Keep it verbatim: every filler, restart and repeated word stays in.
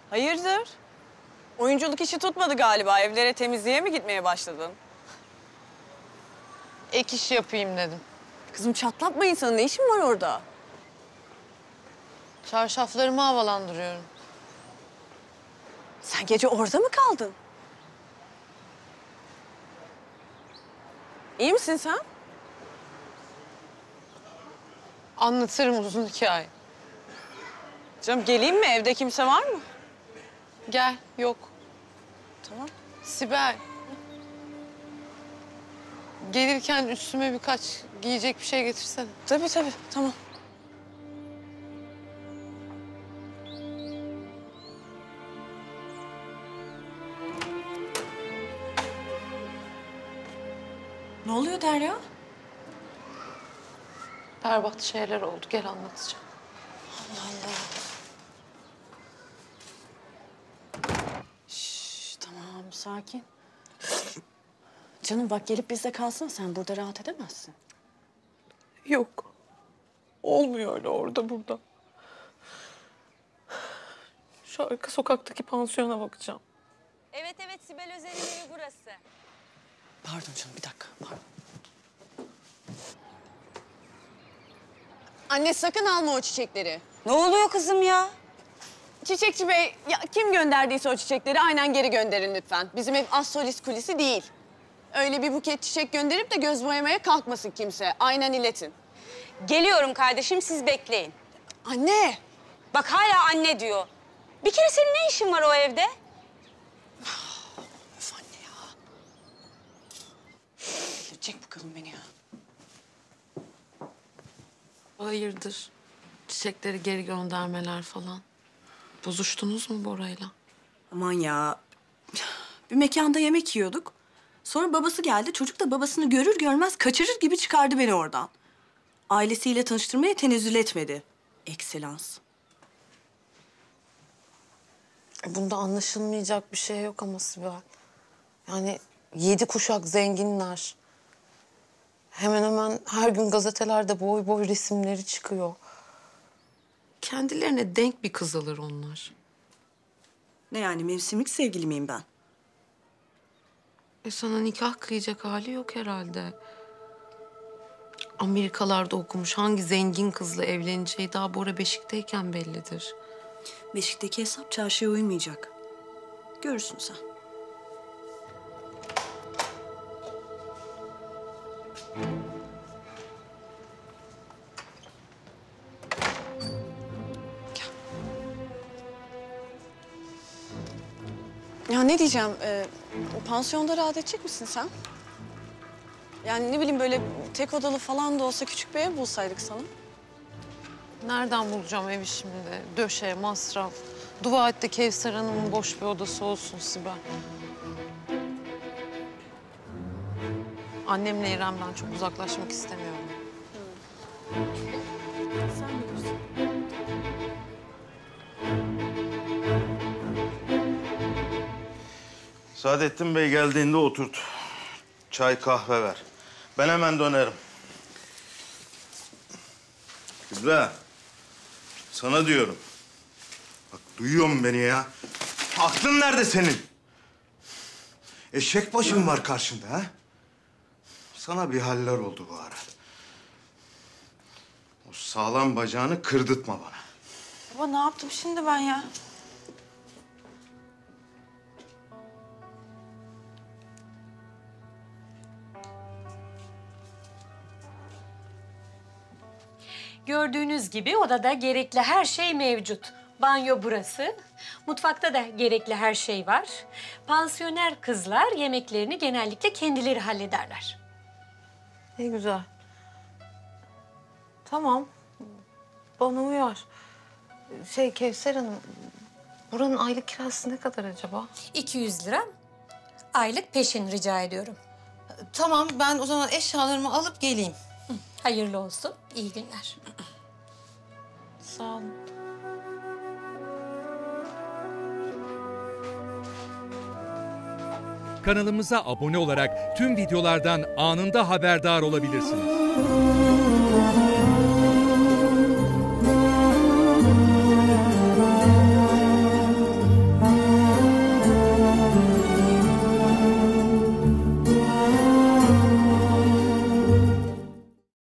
Hayırdır? Oyunculuk işi tutmadı galiba. Evlere temizliğe mi gitmeye başladın? Ek iş yapayım dedim. Kızım çatlatma insanı. Ne işin var orada? Çarşaflarımı havalandırıyorum. Sen gece orada mı kaldın? İyi misin sen? Anlatırım uzun hikaye. Canım geleyim mi? Evde kimse var mı? Gel, yok. Tamam. Sibel. Gelirken üstüme birkaç giyecek bir şey getirsene. Tabii tabii. Tamam. Ne oluyor Derya? Berbat şeyler oldu. Gel anlatacağım. Allah Allah. Şş, tamam sakin. Canım bak gelip bizde kalsana, sen burada rahat edemezsin. Yok. Olmuyor öyle orada burada. Şu arka sokaktaki pansiyona bakacağım. Evet evet Sibel Özer'in evi burası. Pardon canım bir dakika. Pardon. Anne sakın alma o çiçekleri. Ne oluyor kızım ya? Çiçekçi bey, ya kim gönderdiyse o çiçekleri aynen geri gönderin lütfen. Bizim ev az solist kulisi değil. Öyle bir buket çiçek gönderip de göz boyamaya kalkmasın kimse. Aynen iletin. Geliyorum kardeşim, siz bekleyin. Anne! Bak hala anne diyor. Bir kere senin ne işin var o evde? Öf anne ya. Delirecek bu kadın beni ya. Hayırdır? Çiçekleri geri göndermeler falan. Bozuştunuz mu Bora'yla? Aman ya. Bir mekanda yemek yiyorduk. Sonra babası geldi. Çocuk da babasını görür görmez kaçırır gibi çıkardı beni oradan. Ailesiyle tanıştırmaya tenezzül etmedi. Ekselans. Bunda anlaşılmayacak bir şey yok ama Sibel. Yani yedi kuşak zenginler. Hemen hemen her gün gazetelerde boy boy resimleri çıkıyor. Kendilerine denk bir kız alır onlar. Ne yani mevsimlik sevgili miyim ben? E sana nikah kıyacak hali yok herhalde. Amerikalarda okumuş hangi zengin kızla evleneceği daha Bora Beşik'teyken bellidir. Beşik'teki hesap çarşıya uymayacak. Görürsün sen. Ya ne diyeceğim, ee, o pansiyonda rahat edecek misin sen? Yani ne bileyim böyle tek odalı falan da olsa küçük bir ev bulsaydık sana. Nereden bulacağım evi şimdi? Döşe, masraf. Dua et de Kevser Hanım'ın boş bir odası olsun Sibel. Annemle İrem'den çok uzaklaşmak istemiyorum. Sen bilirsin. Saadettin Bey geldiğinde oturt. Çay, kahve ver. Ben hemen dönerim. Kübra, sana diyorum. Bak duyuyor musun beni ya? Aklın nerede senin? Eşek başım var karşında ha? Sana bir haller oldu bu ara. O sağlam bacağını kırdırtma bana. Baba ne yaptım şimdi ben ya? Gördüğünüz gibi odada gerekli her şey mevcut. Banyo burası. Mutfakta da gerekli her şey var. Pansiyoner kızlar yemeklerini genellikle kendileri hallederler. Ne güzel. Tamam. Bana uyar. Şey Kevser Hanım, buranın aylık kirası ne kadar acaba? iki yüz lira. Aylık peşin rica ediyorum. Tamam, ben o zaman eşyalarımı alıp geleyim. Hayırlı olsun. İyi günler. Sağ olun. Kanalımıza abone olarak tüm videolardan anında haberdar olabilirsiniz.